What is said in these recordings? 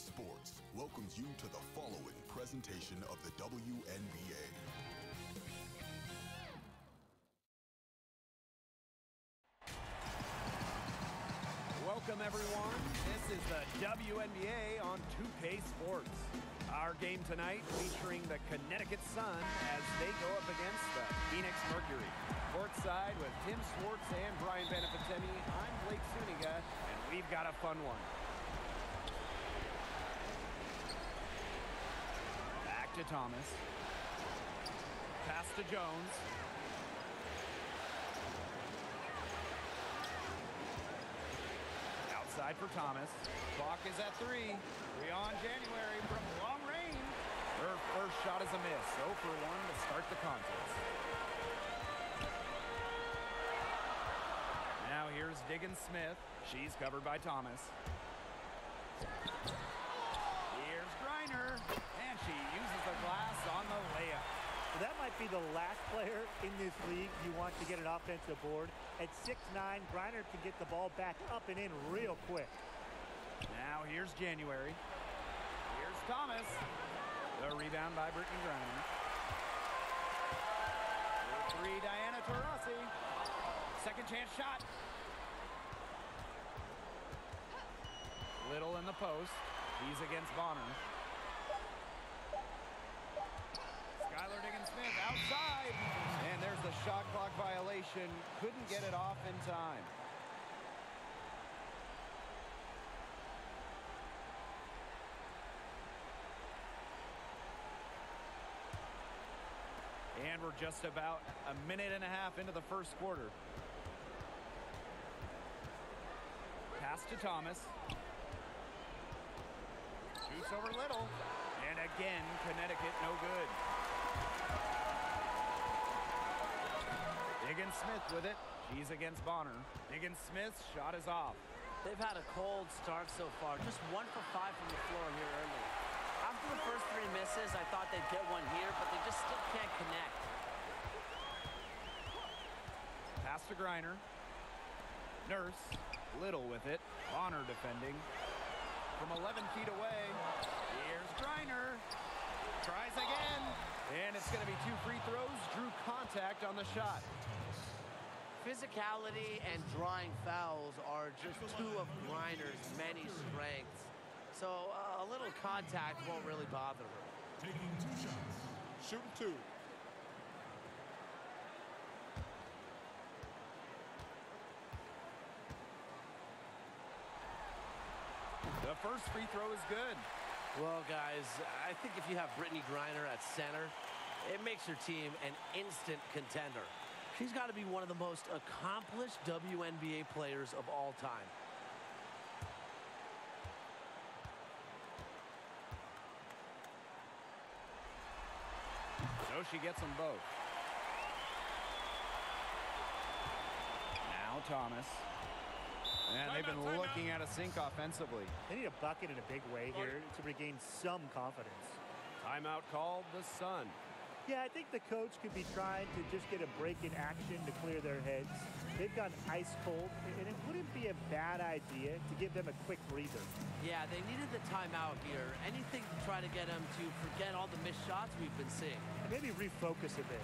Sports welcomes you to the following presentation of the WNBA. Welcome, everyone. This is the WNBA on 2K Sports. Our game tonight featuring the Connecticut Sun as they go up against the Phoenix Mercury. Courtside with Tim Swartz and Brian Benefitemi, I'm Blake Suniga, and we've got a fun one. Back to Thomas. Pass to Jones. Outside for Thomas. Clock is at 3. 3 on January from long range. Her first shot is a miss. 0 for 1 to start the contest. Now here's Diggins Smith. She's covered by Thomas. Here's Griner. And she uses the glass on the layup. Well, that might be the last player in this league you want to get an offensive board. At 6'9", Griner can get the ball back up and in real quick. Now here's January. Here's Thomas. The rebound by Brittany Griner. 3, Diana Taurasi. Second chance shot. Little in the post. He's against Bonner. Skylar Diggins-Smith outside. And there's the shot clock violation. Couldn't get it off in time. And we're just about a minute and a half into the first quarter. Pass to Thomas. Shoots over Little. And again, Connecticut no good. Diggins-Smith with it. She's against Bonner. Diggins-Smith's shot is off. They've had a cold start so far. Just 1 for 5 from the floor here early. After the first 3 misses, I thought they'd get one here, but they just still can't connect. Pass to Griner. Nurse. Little with it. Bonner defending. From 11 feet away. Here's Griner. Tries again. And it's going to be 2 free throws. Drew contact on the shot. Physicality and drawing fouls are just 2 of Griner's many strengths. So a little contact won't really bother her. Taking 2 shots. Shooting 2. The first free throw is good. Well, guys, I think if you have Brittany Griner at center, it makes your team an instant contender. She's got to be one of the most accomplished WNBA players of all time. So she gets them both. Now Thomas. And they've been looking at a sink offensively. They need a bucket in a big way here to regain some confidence. Timeout called the Sun. Yeah, I think the coach could be trying to just get a break in action to clear their heads. They've gone ice cold, and it wouldn't be a bad idea to give them a quick breather. Yeah, they needed the timeout here. Anything to try to get them to forget all the missed shots we've been seeing. And maybe refocus a bit.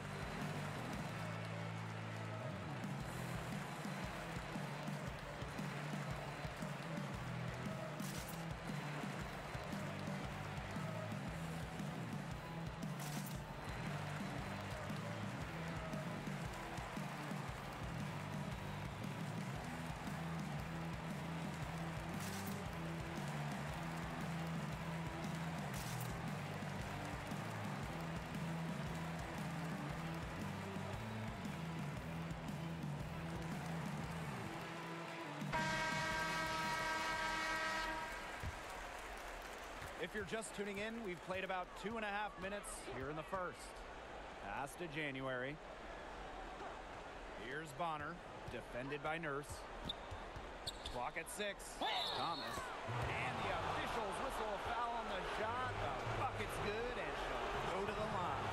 If you're just tuning in, we've played about 2.5 minutes here in the first. Pass to January. Here's Bonner, defended by Nurse. Clock at 6. Thomas. And the officials whistle a foul on the shot. The bucket's good, and she'll go to the line.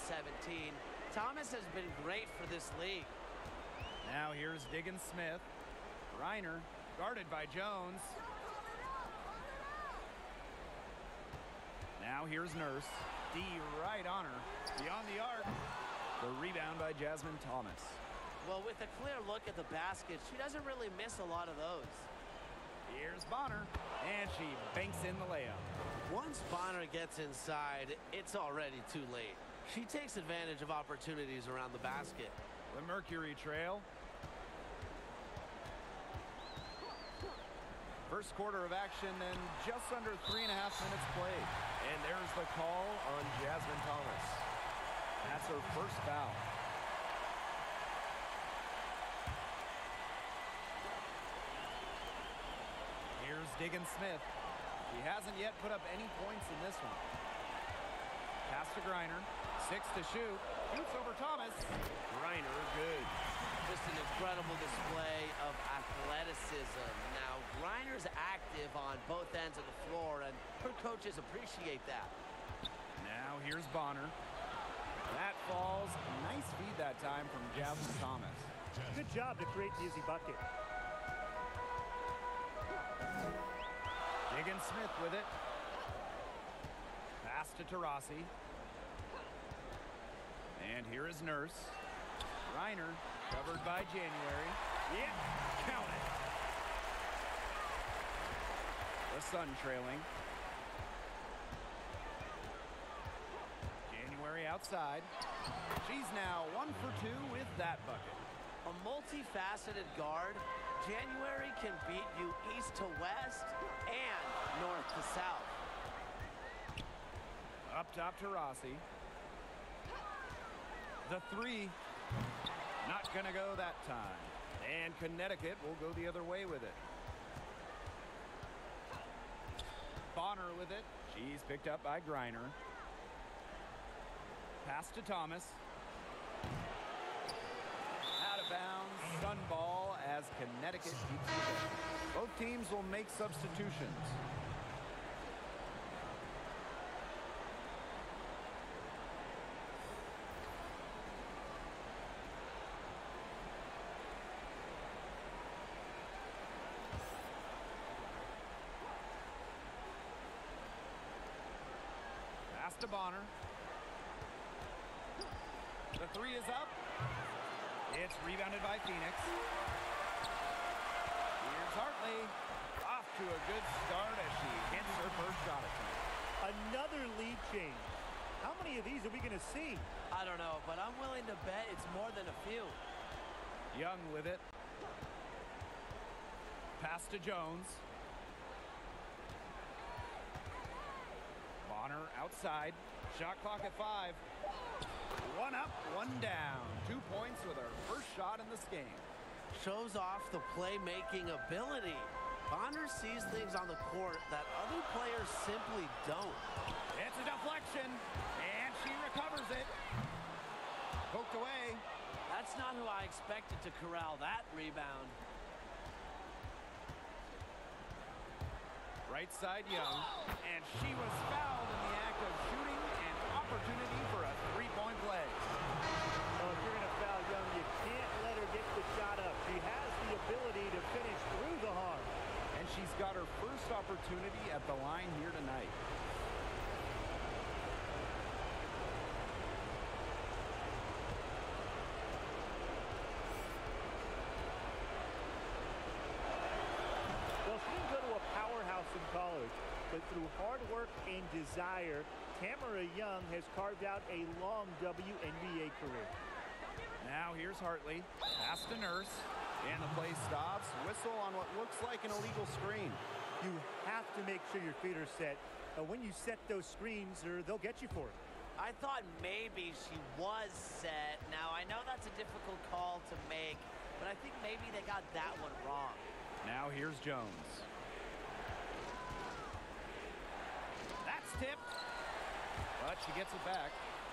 17. Thomas has been great for this league. Now here's Diggins Smith. Reiner guarded by Jones. Now here's Nurse. D right on her. Beyond the arc. The rebound by Jasmine Thomas. Well, with a clear look at the basket, she doesn't really miss a lot of those. Here's Bonner, and she banks in the layup. Once Bonner gets inside, it's already too late. She takes advantage of opportunities around the basket. The Mercury Trail. First quarter of action and just under 3.5 minutes played. And there's the call on Jasmine Thomas. That's her first foul. Here's Diggins Smith. He hasn't yet put up any points in this one. Pass to Griner. 6 to shoot. Shoots over Thomas. Griner, good. Just an incredible display of athleticism. Now, Griner's active on both ends of the floor, and her coaches appreciate that. Now here's Bonner. That falls. Nice feed that time from Jasmine Thomas. Good job to create the easy bucket. Diggins Smith with it. Pass to Taurasi. And here is Nurse. Reiner covered by January. Yep, count it. The Sun trailing. January outside. She's now 1 for 2 with that bucket. A multifaceted guard, January can beat you east to west and north to south. Up top to Rossi. The three. Not going to go that time. And Connecticut will go the other way with it. Bonner with it. She's picked up by Griner. Pass to Thomas. Out of bounds. Sun ball as Connecticut keeps the ball. Both teams will make substitutions. Pass to Bonner. The three is up. It's rebounded by Phoenix. Here's Hartley. Off to a good start as she hits her first shot attempt. Another lead change. How many of these are we going to see? I don't know, but I'm willing to bet it's more than a few. Young with it. Pass to Jones. Bonner outside. Shot clock at 5. One up, one down. 2 points with her first shot in this game. Shows off the playmaking ability. Bonner sees things on the court that other players simply don't. It's a deflection, and she recovers it. Poked away. That's not who I expected to corral that rebound. Right side Young, and she was fouled in the act of shooting, an opportunity for a three-point play. Well, if you're going to foul Young, you can't let her get the shot up. She has the ability to finish through the harm. And she's got her first opportunity at the line here tonight. Well, she didn't go to a powerhouse in college, but through hard work and desire, Tamara Young has carved out a long WNBA career. Now here's Hartley. Pass to Nurse. And the play stops. Whistle on what looks like an illegal screen. You have to make sure your feet are set. When you set those screens, or they'll get you for it. I thought maybe she was set. Now, I know that's a difficult call to make, but I think maybe they got that one wrong. Now here's Jones. That's tipped. But she gets it back.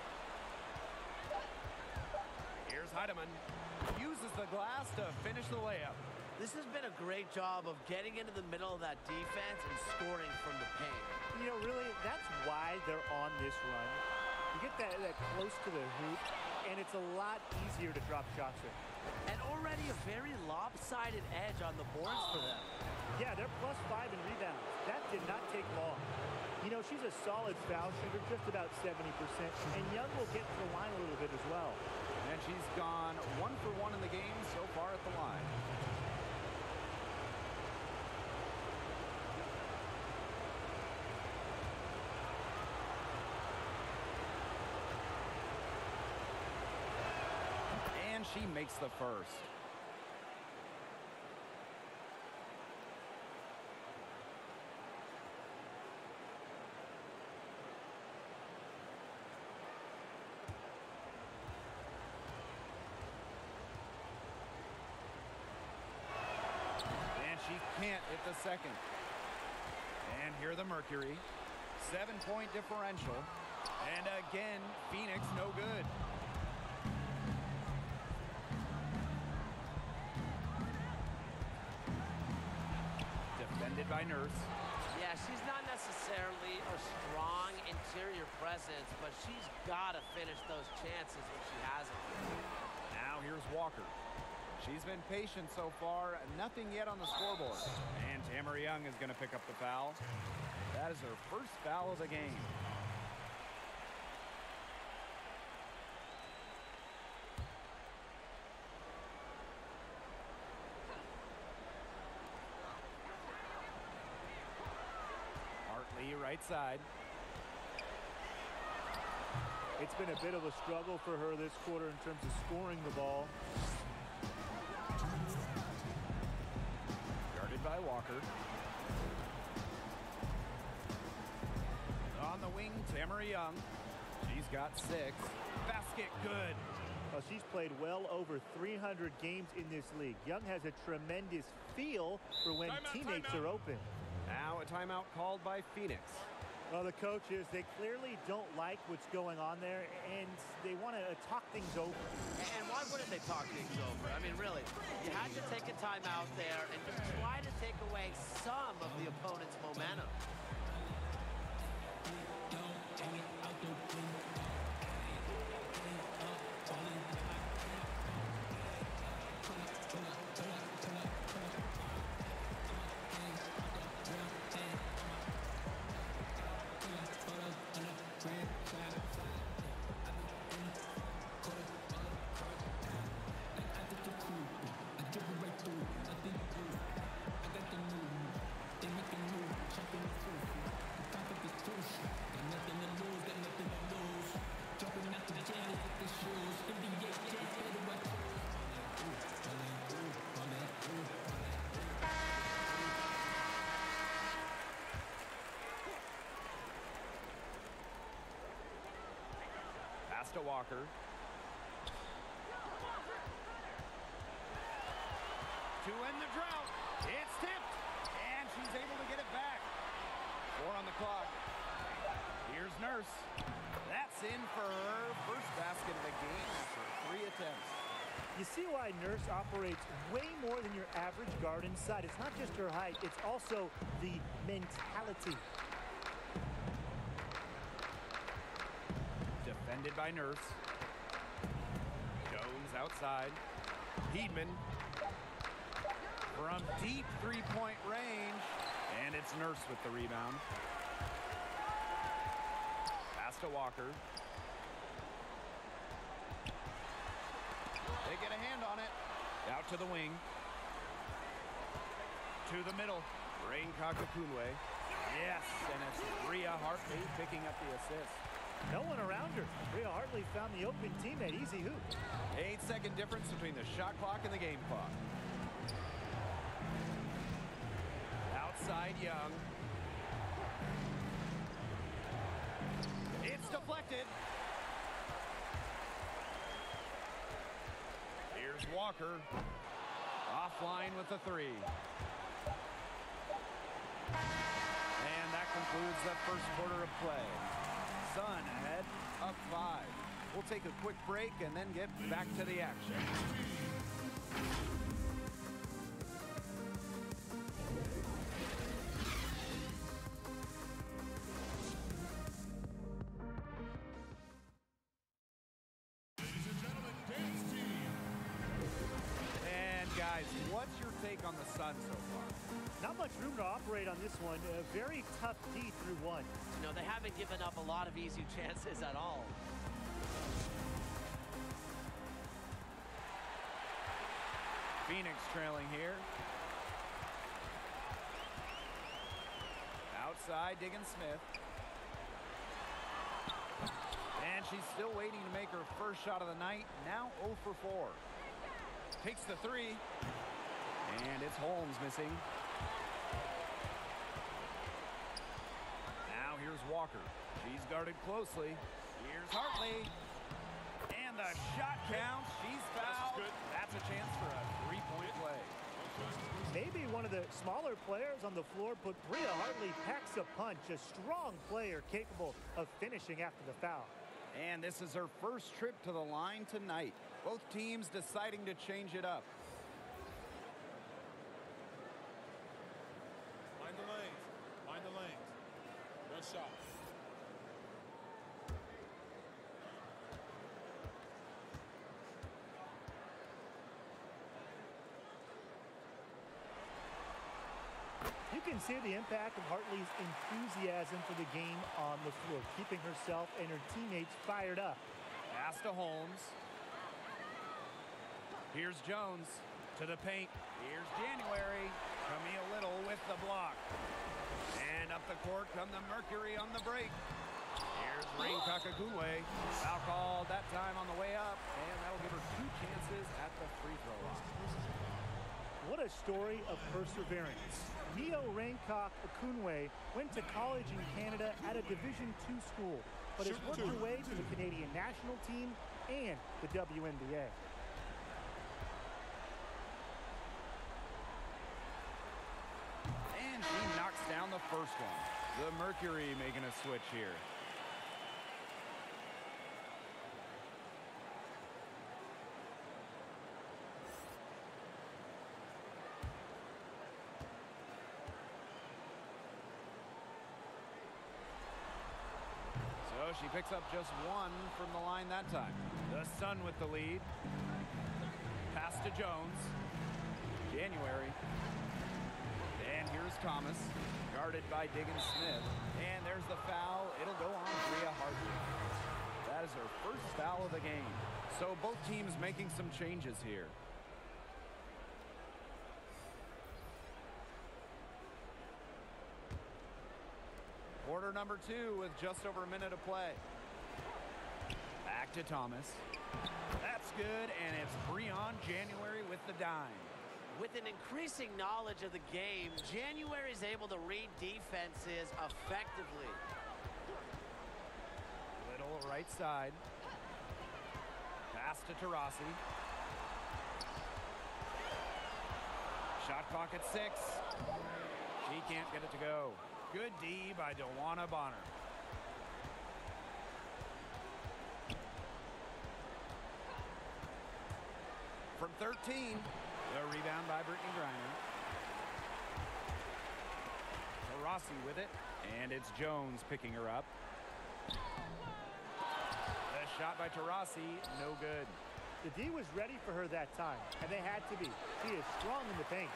Here's Heidemann. Uses the glass to finish the layup. This has been a great job of getting into the middle of that defense and scoring from the paint. You know, really, that's why they're on this run. You get that close to the hoop, and it's a lot easier to drop shots in. And already a very lopsided edge on the boards for them. Yeah, they're +5 in rebounds. That did not take long. You know, she's a solid foul shooter, just about 70%, and Young will get to the line a little bit as well. And she's gone 1 for 1 in the game so far at the line. And she makes the first. And she can't hit the second. And here the Mercury. 7-point differential. And again, Phoenix no good. Defended by Nurse. Yeah, she's not necessarily a strong interior presence, but she's got to finish those chances if she has it. Now here's Walker. She's been patient so far. Nothing yet on the scoreboard. And Tamara Young is going to pick up the foul. That is her first foul of the game. Hartley, right side. It's been a bit of a struggle for her this quarter in terms of scoring the ball. Guarded by Walker. On the wing, Tamara Young. She's got 6. Basket good. Well, she's played well over 300 games in this league. Young has a tremendous feel for when teammates are open. Now a timeout called by Phoenix. Well, the coaches, they clearly don't like what's going on there, and they want to talk things over. And why wouldn't they talk things over? I mean, really, you had to take a timeout there and just try to take away some of the opponent's momentum. Pass to Walker. To end the drought. It's tipped. And she's able to get it back. 4 on the clock. Here's Nurse. That's in for her first basket of the game after 3 attempts. You see why Nurse operates way more than your average guard inside. It's not just her height, it's also the mentality. Defended by Nurse. Jones outside. Heedman from deep 3-point range. And it's Nurse with the rebound. Pass to Walker. They get a hand on it. Out to the wing. To the middle. Rain Kakakunwe. Yes, and it's Rhea Hartley picking up the assist. No one around her. Rhea Hartley found the open teammate. Easy hoop. 8-second difference between the shot clock and the game clock. Outside Young. It's deflected. Here's Walker. Offline with the 3. And that concludes the first quarter of play. Sun ahead, up 5. We'll take a quick break and then get back to the action. take on the Sun so far? Not much room to operate on this one. A very tough D through one. You know, they haven't given up a lot of easy chances at all. Phoenix trailing here. Outside, Diggins-Smith. And she's still waiting to make her first shot of the night. Now 0 for 4. Takes the three. And it's Holmes missing. Now here's Walker. She's guarded closely. Here's Hartley. And the shot counts. She's fouled. That's a chance for a three-point play. Maybe one of the smaller players on the floor, but Bria Hartley packs a punch. A strong player capable of finishing after the foul. And this is her first trip to the line tonight. Both teams deciding to change it up. Mind the lanes. Mind the lanes. Good shot. You can see the impact of Hartley's enthusiasm for the game on the floor, keeping herself and her teammates fired up. Pass to Holmes. Here's Jones to the paint. Here's January. Camille Little with the block. And up the court come the Mercury on the break. Here's Rain Kakakunwe. Foul called that time on the way up. And that'll give her 2 chances at the free throw line. What a story of perseverance. Neo Raincock Akunwe went to college in Canada at a Division II school, but has worked her way to the Canadian national team and the WNBA. And she knocks down the first one. The Mercury making a switch here. So she picks up just 1 from the line that time. The Sun with the lead. Pass to Jones. January. And here's Thomas, guarded by Diggins-Smith. And there's the foul. It'll go on Bria Hartley. That is her first foul of the game. So both teams making some changes here. Quarter number 2 with just over a minute to play. Back to Thomas. That's good, and it's Breon January with the dime. With an increasing knowledge of the game, January is able to read defenses effectively. Little right side. Pass to Taurasi. Shot clock at 6. She can't get it to go. Good D by DeWanna Bonner. From 13, the rebound by Brittany Griner. Taurasi with it, and it's Jones picking her up. The shot by Taurasi, no good. The D was ready for her that time, and they had to be. She is strong in the paint.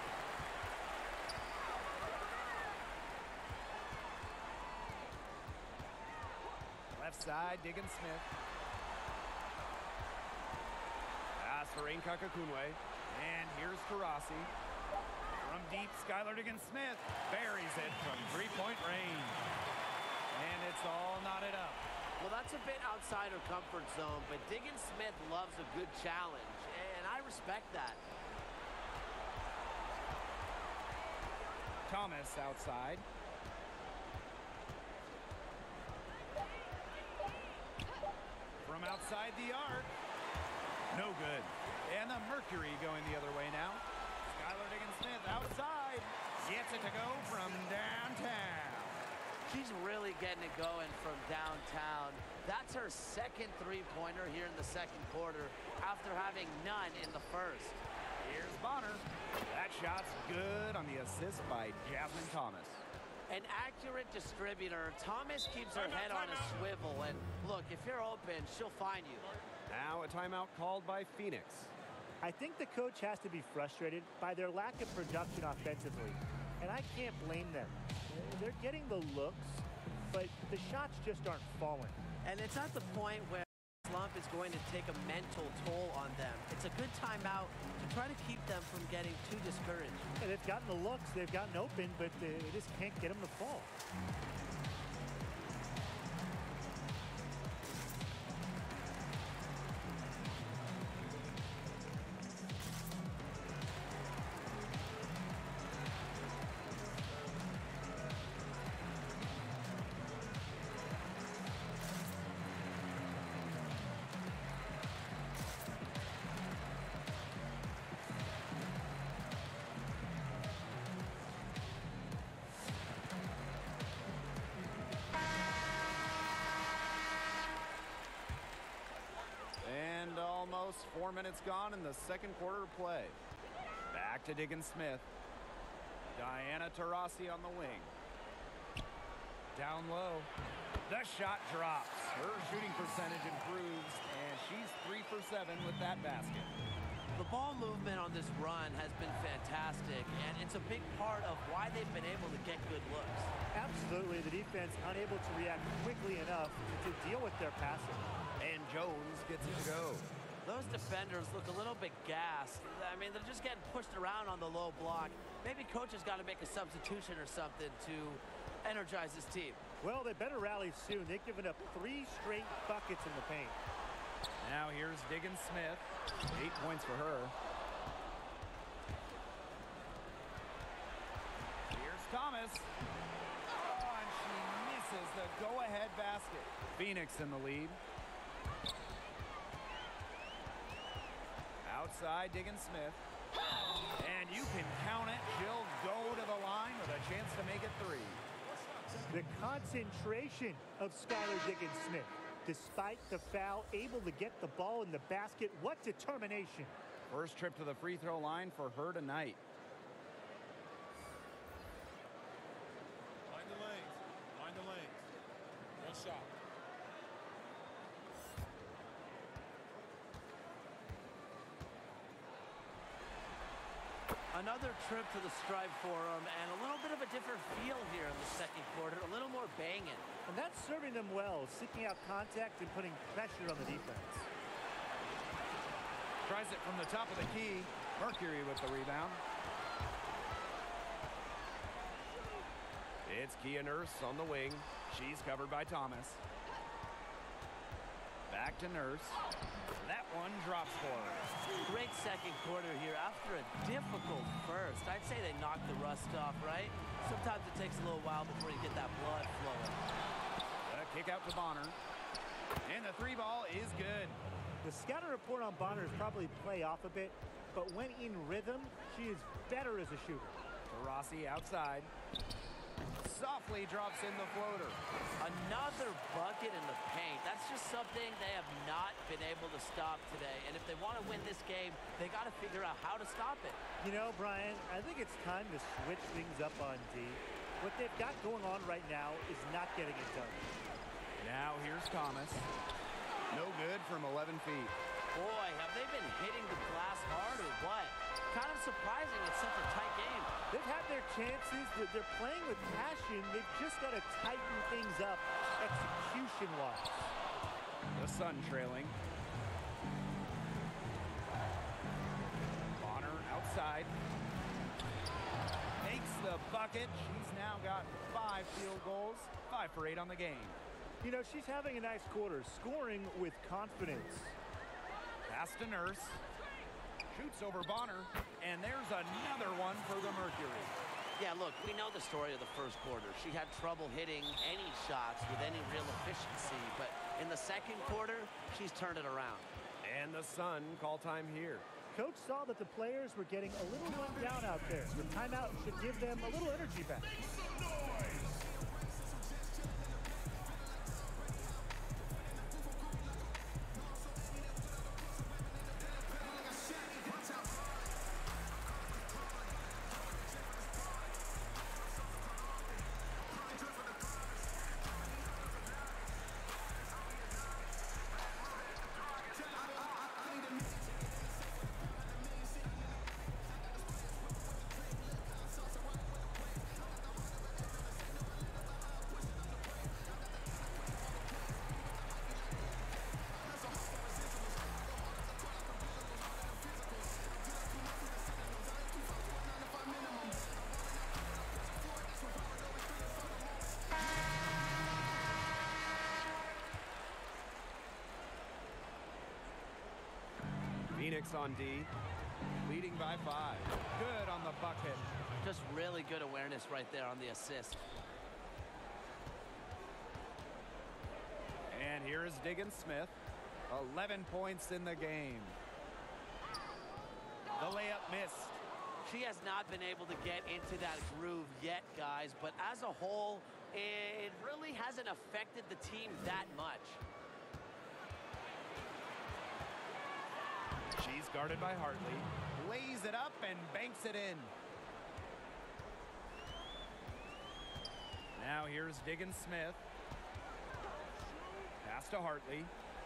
Left side, Diggins-Smith. Pass for Rain Kakakunwe. And here's Taurasi. From deep, Skylar Diggins-Smith buries it from three-point range. And it's all knotted up. Well, that's a bit outside her comfort zone, but Diggins-Smith loves a good challenge, and I respect that. Thomas outside. From outside the arc. No good. And the Mercury going the other way now. Skylar Diggins-Smith outside. Gets it to go from downtown. She's really getting it going from downtown. That's her second three-pointer here in the second quarter after having none in the first. Here's Bonner. That shot's good on the assist by Jasmine Thomas. An accurate distributor. Thomas keeps her head on a swivel. And look, if you're open, she'll find you. Now a timeout called by Phoenix. I think the coach has to be frustrated by their lack of production offensively, and I can't blame them. They're getting the looks, but the shots just aren't falling. And it's at the point where slump is going to take a mental toll on them. It's a good timeout to try to keep them from getting too discouraged. And they've gotten the looks, they've gotten open, but they just can't get them to fall. Almost 4 minutes gone in the second quarter of play. Back to Diggins Smith. Diana Taurasi on the wing. Down low. The shot drops. Her shooting percentage improves, and she's 3 for 7 with that basket. The ball movement on this run has been fantastic, and it's a big part of why they've been able to get good looks. Absolutely. The defense unable to react quickly enough to deal with their passing. And Jones gets it to go. Those defenders look a little bit gassed. I mean, they're just getting pushed around on the low block. Maybe coach has got to make a substitution or something to energize his team. Well, they better rally soon. They've given up 3 straight buckets in the paint. Now here's Diggins Smith. 8 points for her. Here's Thomas. Oh, and she misses the go-ahead basket. Phoenix in the lead. Outside, Diggins Smith. And you can count it. She'll go to the line with a chance to make it 3. The concentration of Skylar Diggins Smith. Despite the foul, able to get the ball in the basket. What determination. First trip to the free throw line for her tonight. Find the lanes. Find the lanes. One shot. Another trip to the Stripe Forum, and a little bit of a different feel here in the second quarter. A little more banging. And that's serving them well, seeking out contact and putting pressure on the defense. Tries it from the top of the key. Mercury with the rebound. It's Kia Nurse on the wing. She's covered by Thomas. Back to Nurse. That one drops for her. Great second quarter here after a difficult first. I'd say they knocked the rust off, right? Sometimes it takes a little while before you get that blood flowing. A kick out to Bonner. And the 3 ball is good. The scouting report on Bonner is probably play off a bit, but when in rhythm, she is better as a shooter. Taurasi outside. Softly drops in the floater. Another bucket in the paint. That's just something they have not been able to stop today. And if they want to win this game, they got to figure out how to stop it. You know, Brian, I think it's time to switch things up on D. What they've got going on right now is not getting it done. Now here's Thomas. No good from 11 feet. Boy, have they been hitting the glass hard or what? Kind of surprising it's such a tight game. They've had their chances. They're playing with passion. They've just got to tighten things up execution-wise. The Sun trailing. Bonner outside. Makes the bucket. She's now got 5 field goals. 5 for 8 on the game. You know, she's having a nice quarter, scoring with confidence. Pass to Nurse. Shoots over Bonner. And there's another one for the Mercury. Yeah, look, we know the story of the first quarter. She had trouble hitting any shots with any real efficiency. But in the second quarter, she's turned it around. And the Sun call time here. Coach saw that the players were getting a little run down out there. The timeout should give them a little energy back. Phoenix on D, leading by 5. Good on the bucket. Just really good awareness right there on the assist. And here is Diggins Smith. 11 points in the game. The layup missed. She has not been able to get into that groove yet, guys, but as a whole, it really hasn't affected the team that much. She's guarded by Hartley. Lays it up and banks it in. Now here's Diggins Smith. Pass to Hartley.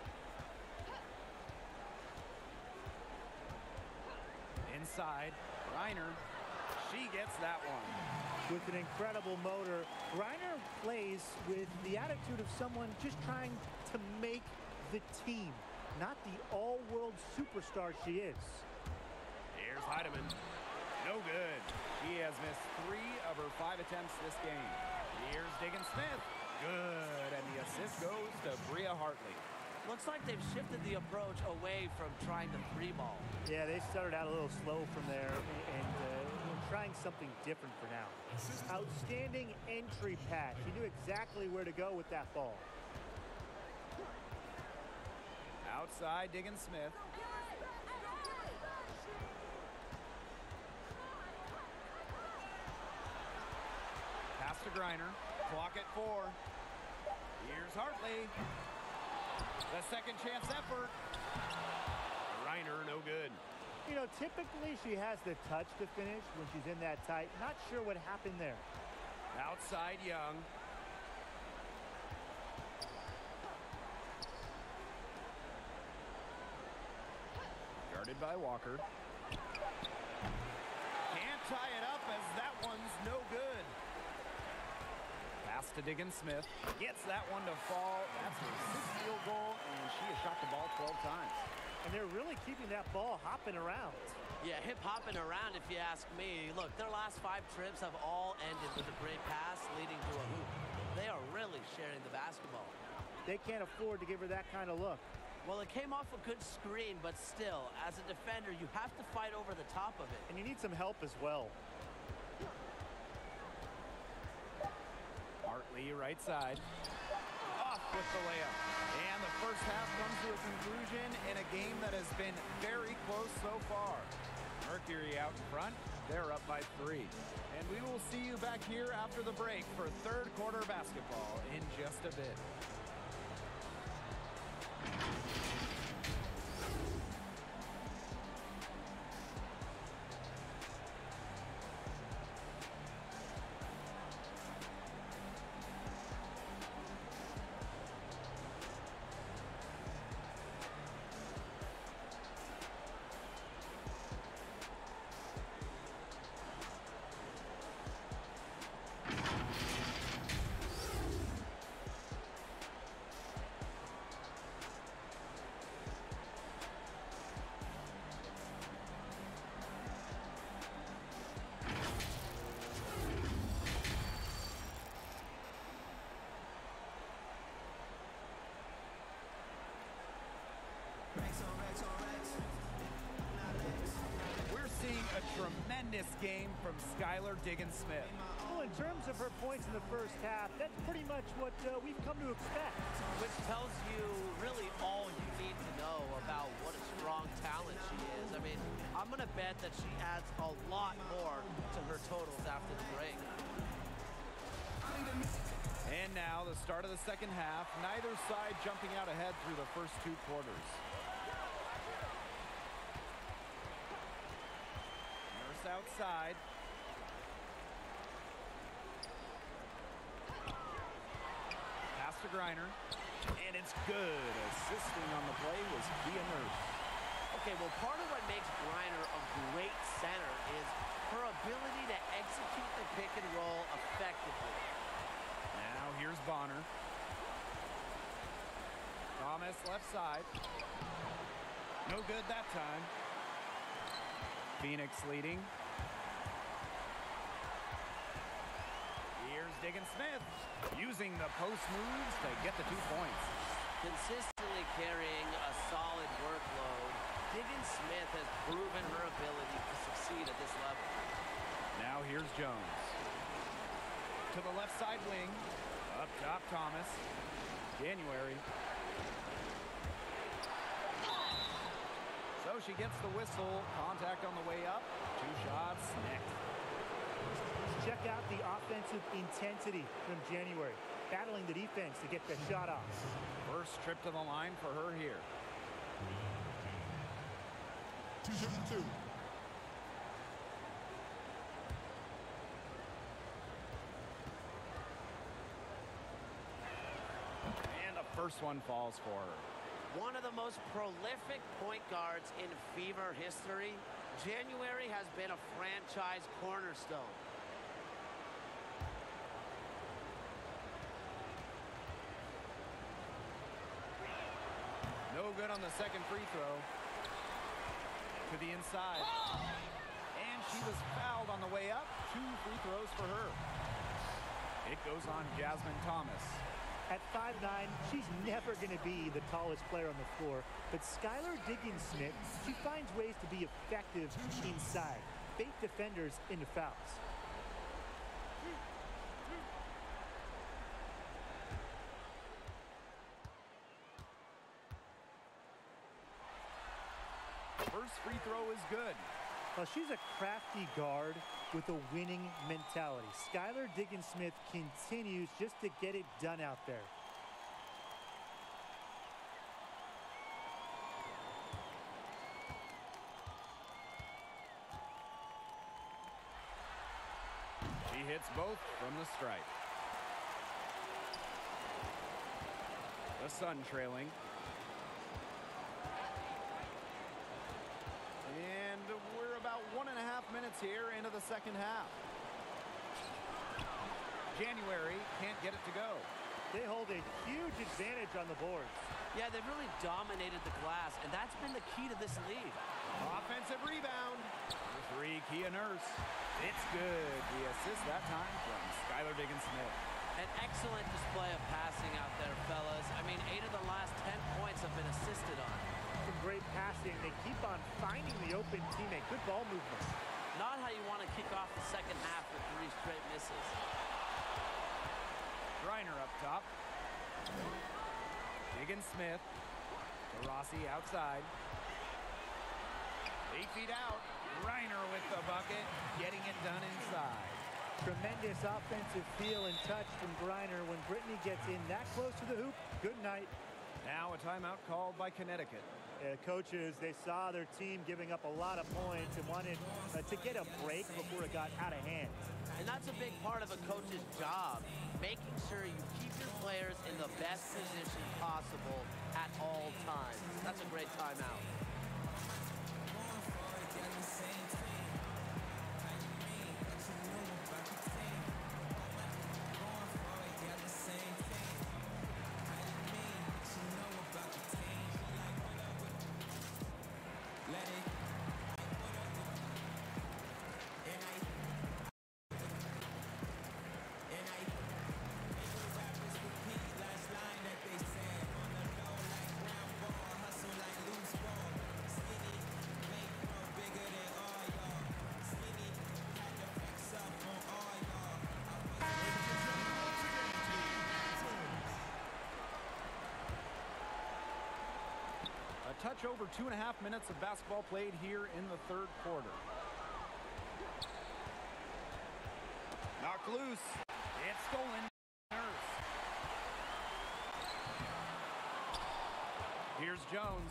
Inside, Reiner. She gets that one. With an incredible motor, Reiner plays with the attitude of someone just trying to make the team, not the all-world superstar she is. Here's Heidemann. No good. She has missed 3 of her 5 attempts this game. Here's Diggins Smith. Good. And the assist goes to Bria Hartley. Looks like they've shifted the approach away from trying the 3-ball. Yeah, they started out a little slow from there and trying something different for now. Outstanding entry pass. She knew exactly where to go with that ball. Outside, Diggins Smith. Pass to Griner. Clock at 4. Here's Hartley. The second chance effort. Reiner, no good. You know, typically she has the touch to finish when she's in that tight. Not sure what happened there. Outside, Young. Guarded by Walker. Can't tie it up as that one's no good. Pass to Diggins Smith. Gets that one to fall. That's her 6th field goal, and she has shot the ball 12 times. And they're really keeping that ball hopping around. Yeah, hip-hopping around if you ask me. Look, their last 5 trips have all ended with a great pass leading to a hoop. They are really sharing the basketball. They can't afford to give her that kind of look. Well, it came off a good screen, but still, as a defender, you have to fight over the top of it. And you need some help as well. Hartley, right side. Off with the layup. And the first half comes to a conclusion in a game that has been very close so far. Mercury out in front. They're up by 3. And we will see you back here after the break for third quarter basketball in just a bit. We're seeing a tremendous game from Skylar Diggins Smith. Well, in terms of her points in the first half, that's pretty much what we've come to expect. Which tells you really all you need to know about what a strong talent she is. I mean, I'm going to bet that she adds a lot more to her totals after the break. And now the start of the second half. Neither side jumping out ahead through the first 2 quarters. Nurse outside. Pass to Griner. And it's good. Assisting on the play was Kia Nurse. Okay, well, part of what makes Griner a great center is her ability to execute the pick and roll effectively. Now here's Bonner. Thomas left side. No good that time. Phoenix leading. Here's Diggins Smith using the post moves to get the 2 points. Consistently carrying a solid workload Diggins Smith has proven her ability to succeed at this level. Now here's Jones. To the left side wing. Up top, Thomas. January. So she gets the whistle. Contact on the way up. 2 shots next. Check out the offensive intensity from January, battling the defense to get the shot off. First trip to the line for her here. 2-2. And the first one falls for her. One of the most prolific point guards in Fever history, January has been a franchise cornerstone. No good on the second free throw. To the inside. And she was fouled on the way up. 2 free throws for her. It goes on Jasmine Thomas. At 5'9", she's never going to be the tallest player on the floor, but Skylar Diggins-Smith, she finds ways to be effective inside. Bait defenders into fouls. First free throw is good. Well, she's a crafty guard with a winning mentality. Skylar Diggins-Smith continues just to get it done out there. She hits both from the stripe. The Sun trailing. And we're about 1.5 minutes here into the second half. January can't get it to go. They hold a huge advantage on the boards. Yeah, they've really dominated the glass, and that's been the key to this lead. Offensive rebound. For 3, Kia Nurse. It's good. The assist that time from Skylar Diggins-Smith. An excellent display of passing out there, fellas. I mean, 8 of the last 10 points have been assisted on. Some great passing. They keep on finding the open teammate. Good ball movement. Not how you want to kick off the second half with 3 straight misses. Griner up top. Diggins-Smith. To Rossi outside. 8 feet out. Griner with the bucket. Getting it done inside. Tremendous offensive feel and touch from Griner when Brittany gets in that close to the hoop. Good night. Now a timeout called by Connecticut. Coaches, they saw their team giving up a lot of points and wanted to get a break before it got out of hand. And that's a big part of a coach's job, making sure you keep your players in the best position possible at all times. That's a great timeout. Touch over 2.5 minutes of basketball played here in the third quarter. Knocked loose. It's stolen. Nurse. Here's Jones.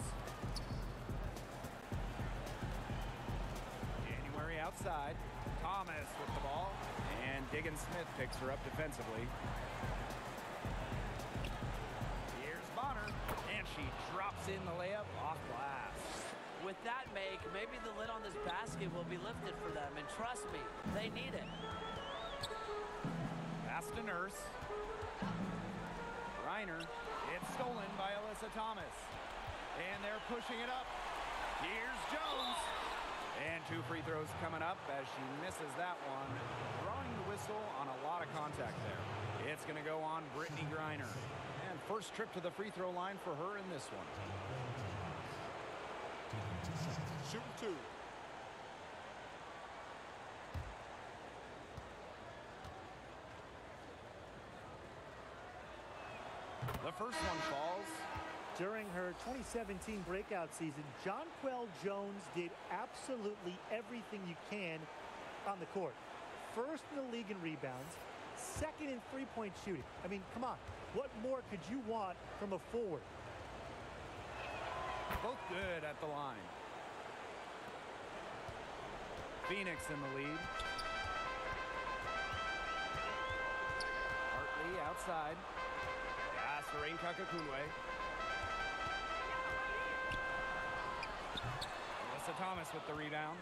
January outside. Thomas with the ball. And Diggins-Smith picks her up defensively. Here's Bonner. And she drops in the layup off glass. With that make, maybe the lid on this basket will be lifted for them. And trust me, they need it. Pass to Nurse. Griner. It's stolen by Alyssa Thomas. And they're pushing it up. Here's Jones. And 2 free throws coming up as she misses that one. Drawing the whistle on a lot of contact there. It's going to go on Brittany Griner. And first trip to the free throw line for her in this one. Shooting 2. The first one falls. During her 2017 breakout season, Jonquel Jones did absolutely everything you can on the court. First in the league in rebounds, second in three-point shooting. I mean, come on. What more could you want from a forward? Both good at the line. Phoenix in the lead. Hartley outside. Asarenka Kakunwe. Alyssa Thomas with the rebound.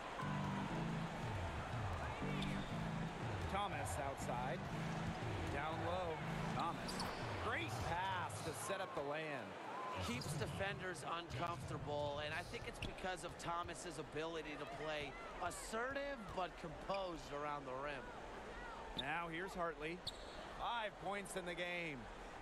Thomas outside. Down low. Thomas. Great pass to set up the land. Keeps defenders uncomfortable, and I think it's because of Thomas's ability to play assertive but composed around the rim. Now here's Hartley. 5 points in the game.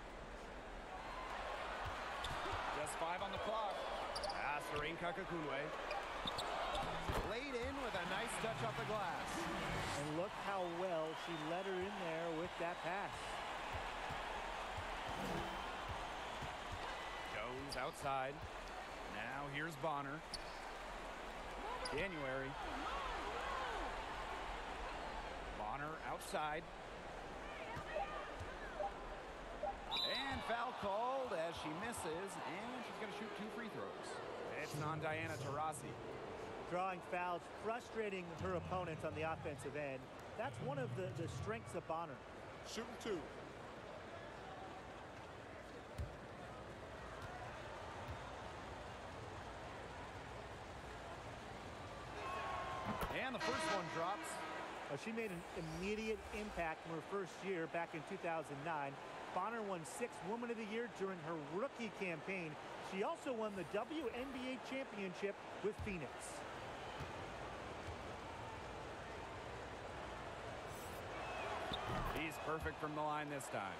Just 5 on the clock. Asarenka Kakunwe. Laid in with a nice touch off the glass. And look how well she let her in there with that pass. Jones outside. Now here's Bonner. January. Bonner outside. And foul called as she misses, and she's going to shoot 2 free throws. It's on Diana Taurasi. Drawing fouls, frustrating her opponents on the offensive end. That's one of the strengths of Bonner. Shooting 2. And the first one drops. She made an immediate impact from her first year back in 2009. Bonner won 6th Woman of the Year during her rookie campaign. She also won the WNBA championship with Phoenix. He's perfect from the line this time.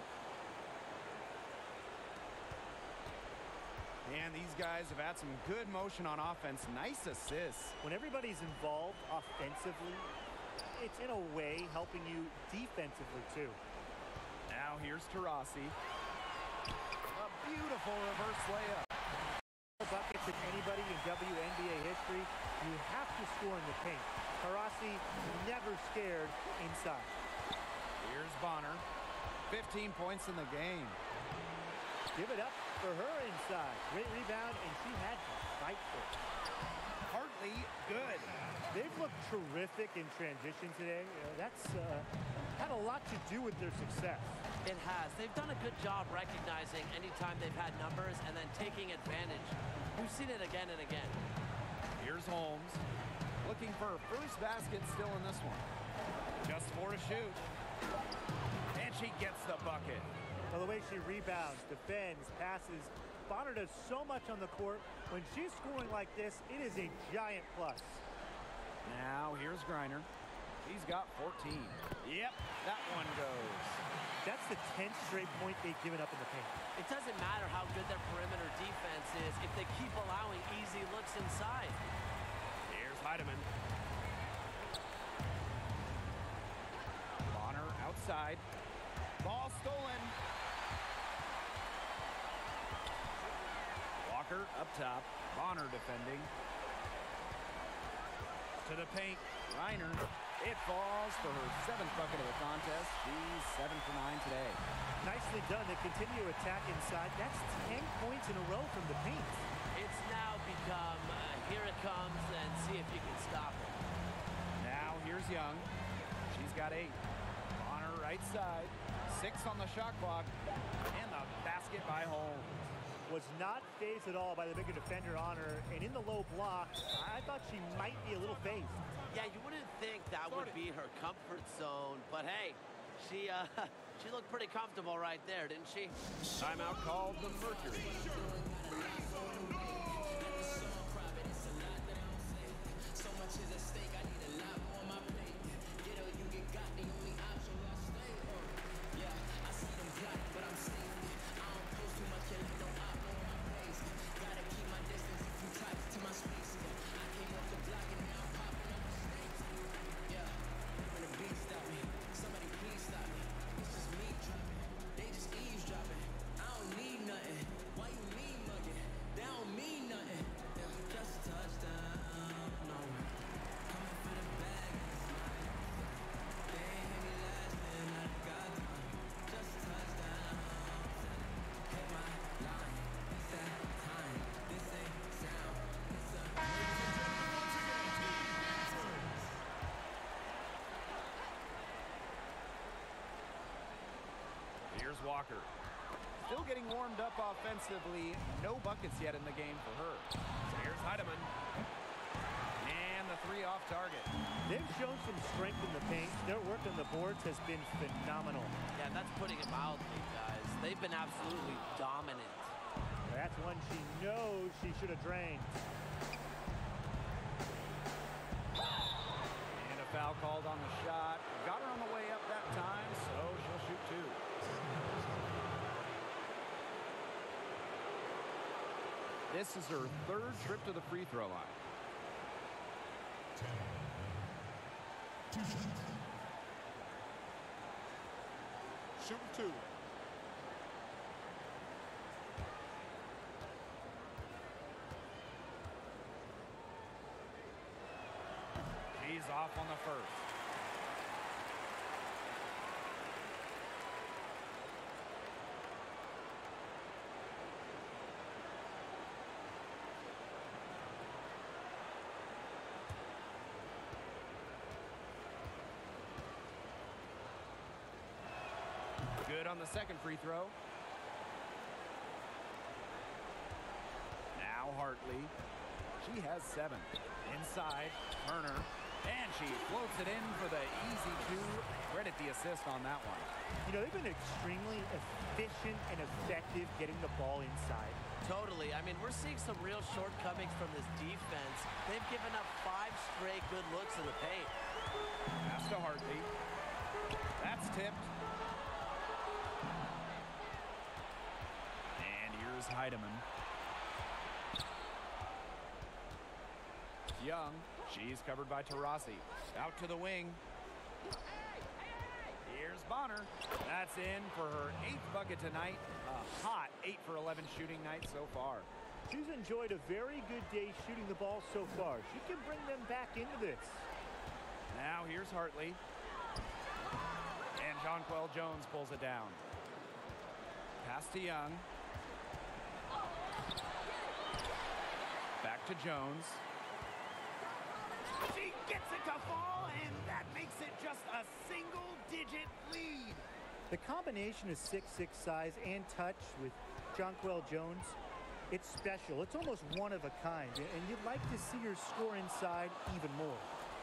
And these guys have had some good motion on offense. Nice assists. When everybody's involved offensively, it's in a way helping you defensively too. Now here's Taurasi. A beautiful reverse layup. Buckets in anybody in WNBA history, you have to score in the paint. Taurasi never scared inside. Here's Bonner. 15 points in the game. Give it up for her inside. Great rebound, and she had to fight for it. Hartley, good. They've looked terrific in transition today. That's had a lot to do with their success. It has. They've done a good job recognizing anytime they've had numbers and then taking advantage. We've seen it again and again. Here's Holmes. Looking for her first basket still in this one. Just 4 to shoot. And she gets the bucket. Well, the way she rebounds, defends, passes, Bonner does so much on the court. When she's scoring like this, it is a giant plus. Now here's Griner. He's got 14. Yep, that one goes. That's the 10th straight point they've given up in the paint. It doesn't matter how good their perimeter defense is if they keep allowing easy looks inside. Here's Heidemann. Bonner outside. Ball stolen. Walker up top. Bonner defending. To the paint. Reiner. It falls for her 7th bucket of the contest. She's 7 for 9 today. Nicely done. They continue to attack inside. That's 10 points in a row from the paint. It's now become, here it comes, and see if you can stop it. Now here's Young. She's got 8. Bonner right side. 6 on the shot clock. And the basket by Holmes. Was not phased at all by the bigger defender on her. And in the low block, I thought she might be a little phased. Yeah, you wouldn't think that would be her comfort zone, but hey, she looked pretty comfortable right there, didn't she? Timeout called the Mercury. Gotta keep my distance if you type to my Walker. Still getting warmed up offensively. No buckets yet in the game for her. So here's Heidemann. And the three off target. They've shown some strength in the paint. Their work on the boards has been phenomenal. Yeah, that's putting it mildly, guys. They've been absolutely dominant. That's one she knows she should have drained. And a foul called on the shot. Got her on the way up that time, so she'll shoot two. This is her third trip to the free throw line. Shooting two. She's off on the first. Good on the second free throw. Now Hartley. She has 7. Inside, Turner. And she floats it in for the easy two. Credit the assist on that one. You know, they've been extremely efficient and effective getting the ball inside. Totally. I mean, we're seeing some real shortcomings from this defense. They've given up 5 straight good looks in the paint. Pass to Hartley. That's tipped. And here's Heidemann. Young. She's covered by Taurasi. Out to the wing. Here's Bonner. That's in for her 8th bucket tonight. A hot 8 for 11 shooting night so far. She's enjoyed a very good day shooting the ball so far. She can bring them back into this. Now here's Hartley. And Jonquel Jones pulls it down. Pass to Young. Back to Jones. She gets it to fall, and that makes it just a single-digit lead. The combination of 6'6" size and touch with Jonquel Jones, it's special. It's almost one of a kind, and you'd like to see her score inside even more.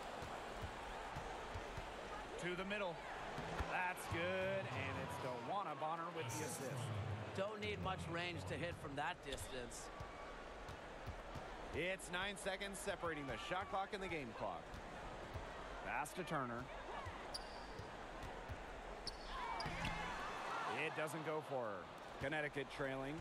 To the middle. That's good, and it's DeWanna Bonner with the assist. Don't need much range to hit from that distance. It's 9 seconds separating the shot clock and the game clock. Pass to Turner. It doesn't go for her. Connecticut trailing.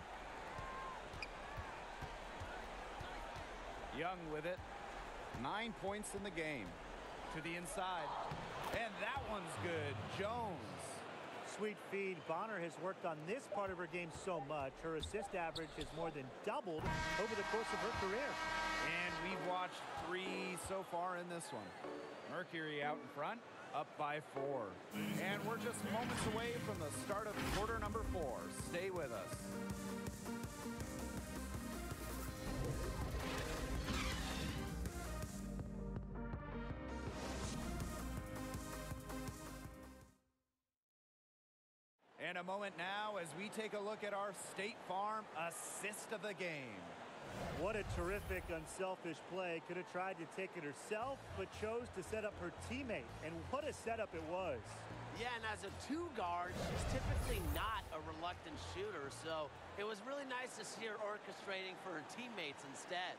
Young with it. 9 points in the game. To the inside. And that one's good. Jones. Sweet feed. Bonner has worked on this part of her game so much. Her assist average has more than doubled over the course of her career. And we've watched 3 so far in this one. Mercury out in front, up by 4. And we're just moments away from the start of quarter number 4. Stay with us. And a moment now as we take a look at our State Farm assist of the game. What a terrific, unselfish play. Could have tried to take it herself, but chose to set up her teammate. And what a setup it was. Yeah, and as a 2 guard, she's typically not a reluctant shooter, so it was really nice to see her orchestrating for her teammates instead.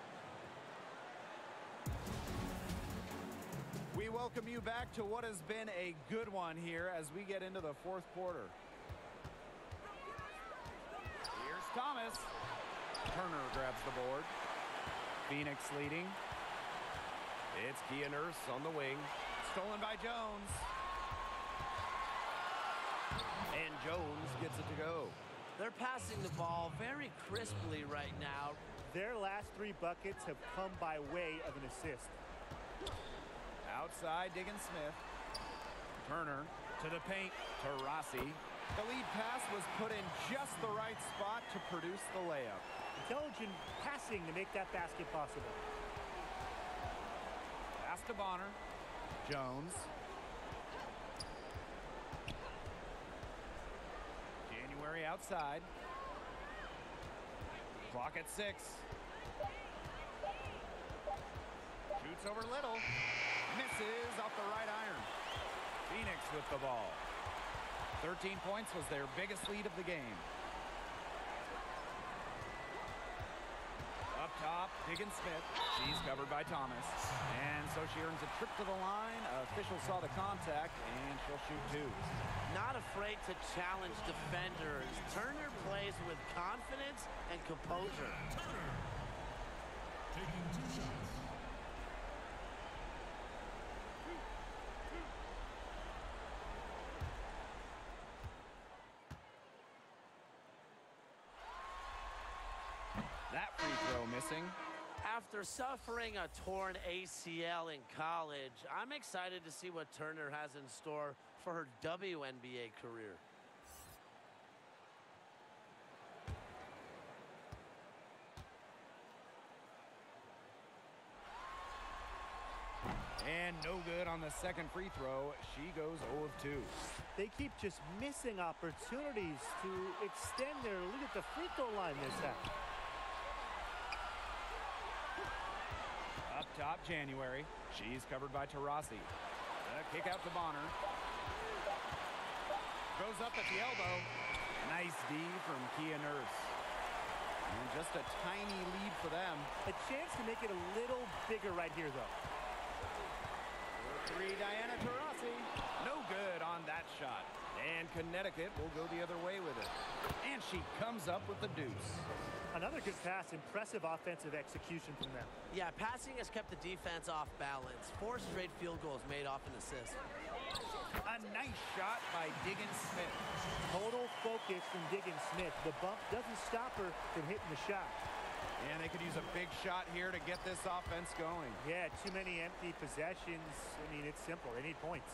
We welcome you back to what has been a good one here as we get into the 4th quarter. Here's Thomas. Turner grabs the board. Phoenix leading. It's Kia Nurse on the wing. Stolen by Jones. And Jones gets it to go. They're passing the ball very crisply right now. Their last 3 buckets have come by way of an assist. Outside, Diggins Smith. Turner to the paint. Taurasi. The lead pass was put in just the right spot to produce the layup. Intelligent passing to make that basket possible. Pass to Bonner. Jones. January outside. Clock at 6. Shoots over Little. Misses off the right iron. Phoenix with the ball. 13 points was their biggest lead of the game. Up top, Diggins Smith. She's covered by Thomas. And so she earns a trip to the line. Officials saw the contact, and she'll shoot 2. Not afraid to challenge defenders. Turner plays with confidence and composure. Turner taking 2 shots. That free throw missing. After suffering a torn ACL in college, I'm excited to see what Turner has in store for her WNBA career. And no good on the second free throw. She goes 0 of 2. They keep just missing opportunities to extend their lead at the free throw line this half. Up top, January. She's covered by Taurasi. The kick out to Bonner. Goes up at the elbow. Nice D from Kia Nurse. And just a tiny lead for them. A chance to make it a little bigger right here, though. 3, Diana Taurasi. No good on that shot. And Connecticut will go the other way with it. And she comes up with the deuce. Another good pass. Impressive offensive execution from them. Yeah, passing has kept the defense off balance. 4 straight field goals made off an assist. A nice shot by Diggins Smith. Total focus from Diggins Smith. The bump doesn't stop her from hitting the shot. And they could use a big shot here to get this offense going. Yeah, too many empty possessions. I mean, it's simple. They need points.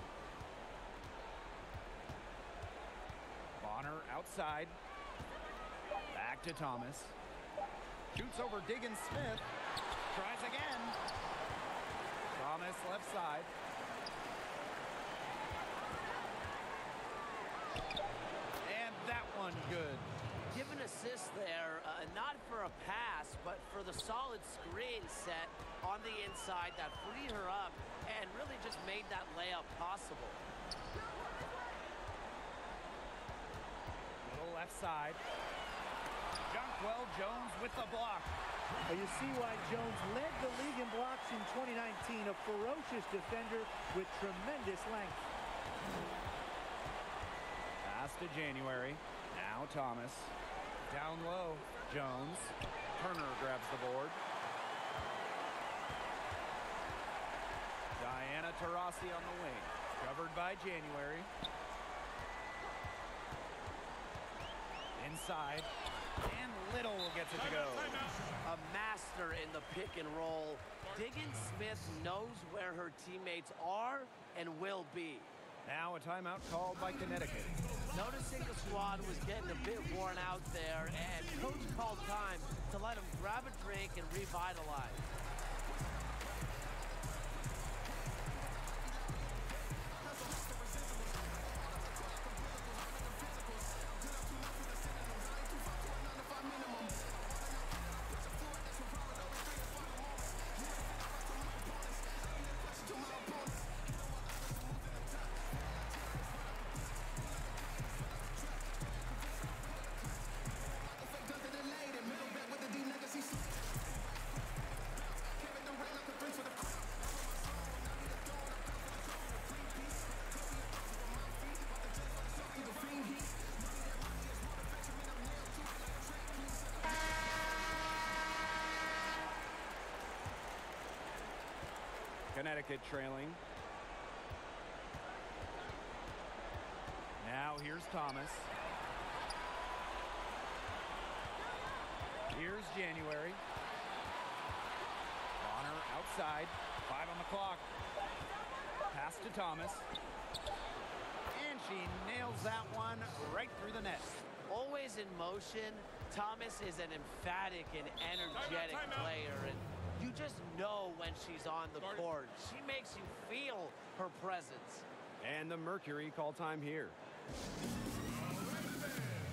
Bonner outside. Back to Thomas. Shoots over Diggins Smith. Tries again. Thomas left side. And that one good. Give an assist there, not for a pass, but for the solid screen set on the inside that freed her up and really just made that layup possible. Little left side. Jonquel Jones with the block. Well, you see why Jones led the league in blocks in 2019, a ferocious defender with tremendous length. Pass to January. Now Thomas. Down low, Jones. Turner grabs the board. Diana Taurasi on the wing. Covered by January. Inside. And Little gets it to go. A master in the pick and roll. Diggins Smith knows where her teammates are and will be. Now a timeout called by Connecticut. Noticing the squad was getting a bit worn out there, and coach called time to let them grab a drink and revitalize. Connecticut trailing. Now here's Thomas. Here's January. Bonner outside. 5 on the clock. Pass to Thomas. And she nails that one right through the net. Always in motion, Thomas is an emphatic and energetic player, and you just know when she's on the court. She makes you feel her presence. And the Mercury call time here.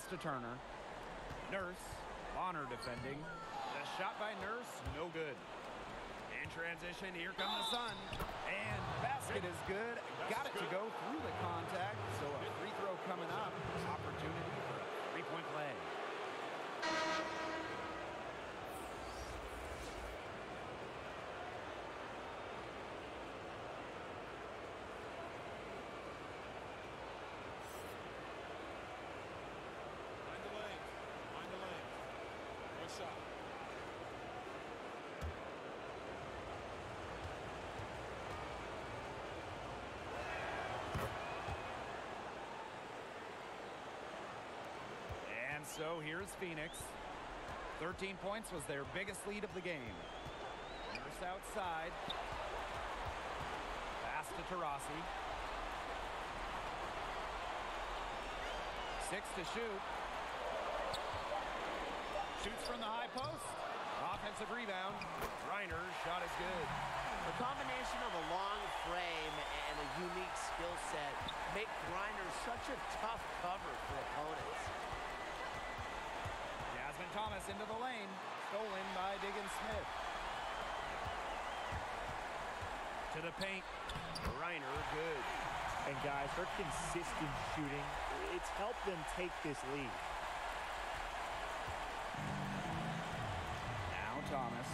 to Turner. Nurse, Bonner defending. The shot by Nurse, no good. In transition, here comes the Sun. And basket is good. Got it to go through the contact. So a free throw coming up. Opportunity for a three-point play. Find the lane. Find the lane. One shot. And so here's Phoenix. 13 points was their biggest lead of the game. Nurse outside. Pass to Taurasi. 6 to shoot. Shoots from the high post. Offensive rebound. Reiner's shot is good. A combination of a long frame and a unique skill set make Reiner such a tough cover for opponents. Jasmine Thomas into the lane. Stolen by Diggins Smith. To the paint. Reiner, good. And guys, her consistent shooting, it's helped them take this lead. Now Thomas.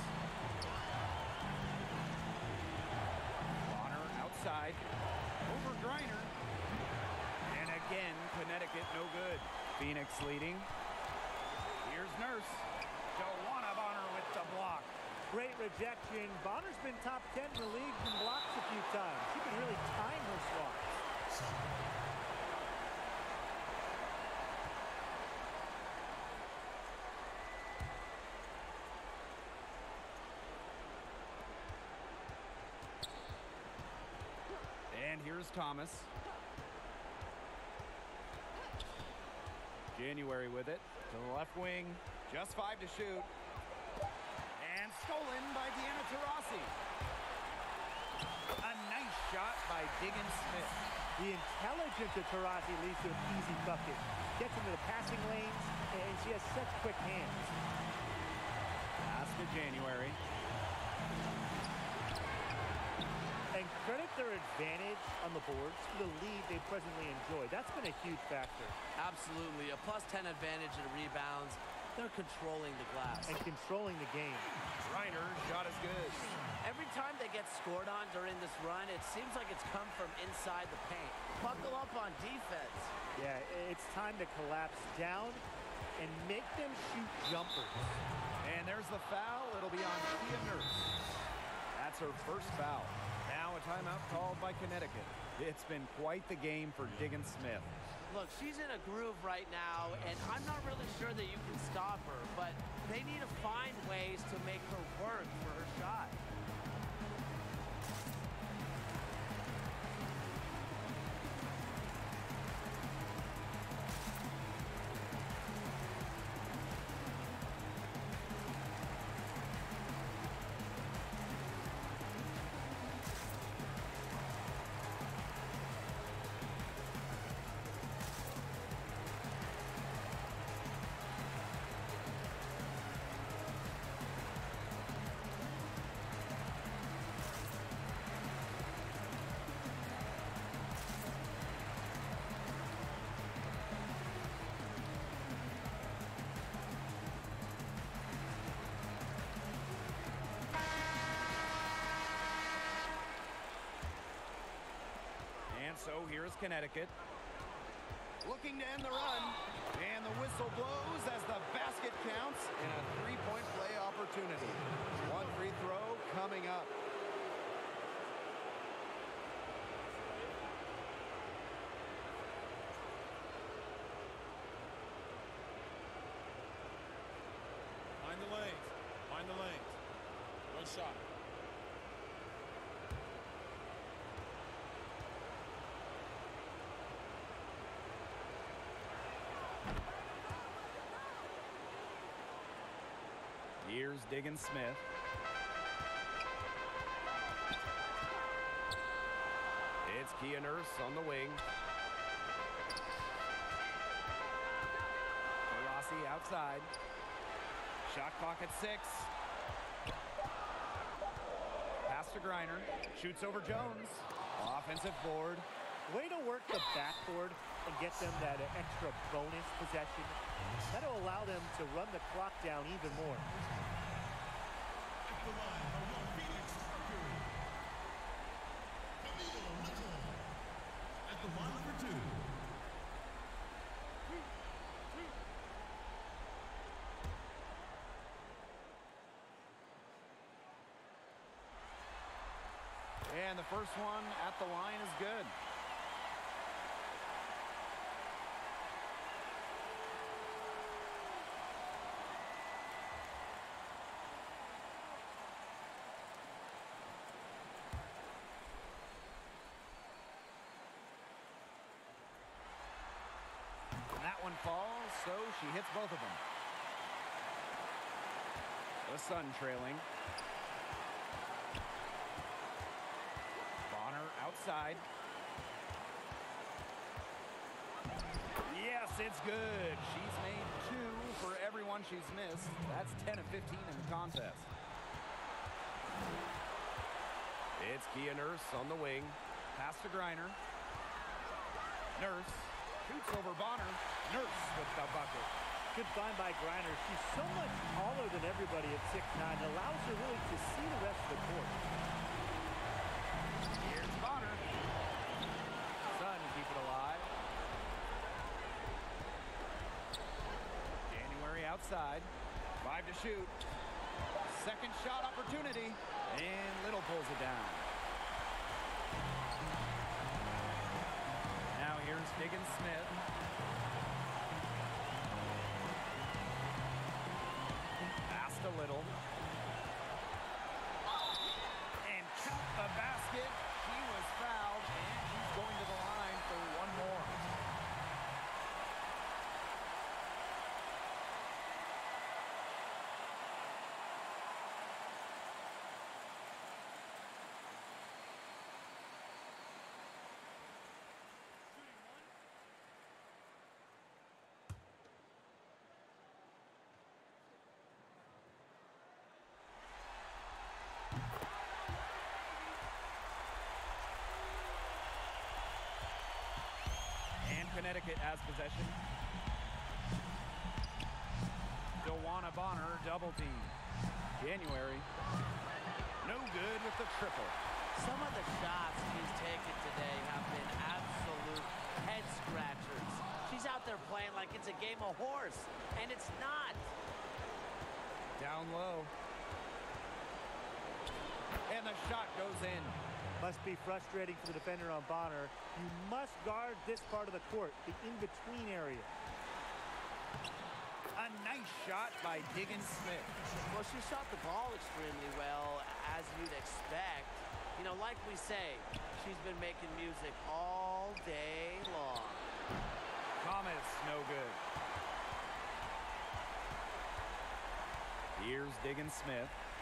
Bonner outside. Over Greiner. And again, Connecticut no good. Phoenix leading. Here's Nurse. Joanna Bonner with the block. Great rejection. Bonner's been top 10 in the league in blocks a few times. She can really time her swats. And here's Thomas. January with it. To the left wing. Just 5 to shoot. And stolen by Deanna Taurasi. A nice shot by Diggins Smith. The intelligence of Taurasi leads to an easy bucket. Gets into the passing lanes, and she has such quick hands. Pass to January. And credit their advantage on the boards for the lead they presently enjoy. That's been a huge factor. Absolutely. A +10 advantage in rebounds. They're controlling the glass. And controlling the game. Reiner's shot is good. Every time they get scored on during this run, it seems like it's come from inside the paint. Buckle up on defense. Yeah, it's time to collapse down and make them shoot jumpers. And there's the foul. It'll be on Kia Nurse. That's her first foul. Now a timeout called by Connecticut. It's been quite the game for Diggins Smith. Look, she's in a groove right now, and I'm not really sure that you can stop her, but they need to find ways to make her work for her shot. So here's Connecticut. Looking to end the run. And the whistle blows as the basket counts in a three-point play opportunity. One free throw coming up. Find the lanes. Find the lanes. One shot. Here's Diggins Smith. It's Kia Nurse on the wing. outside. Shot clock at 6. Pass to Griner. Shoots over Jones. Offensive board. Way to work the backboard and get them that extra bonus possession. That'll allow them to run the clock down even more. At the line for 2. And the first one at the line is good. And that one falls, so she hits both of them. The Sun trailing. Outside. Yes, it's good. She's made 2 for everyone she's missed. That's 10 of 15 in the contest. It's Kia Nurse on the wing. Pass to Griner. Nurse shoots over Bonner. Nurse with the bucket. Good find by Griner. She's so much taller than everybody at 6'9". It allows her really to see the rest of the court. Here's Bonner. Sun keep it alive. January outside. 5 to shoot. Second shot opportunity. And Little pulls it down. Now here's Diggins Smith. Pass to Little. And count the basket. She was fouled, and she's going to the line for one more. Connecticut has possession. DeWanna Bonner double team. January. No good with the triple. Some of the shots she's taken today have been absolute head scratchers. She's out there playing like it's a game of horse, and it's not. Down low. And the shot goes in. Must be frustrating for the defender on Bonner. You must guard this part of the court, the in-between area. A nice shot by Diggins Smith. Well, she shot the ball extremely well, as you'd expect. You know, like we say, she's been making music all day long. Thomas, no good. Here's Diggins Smith.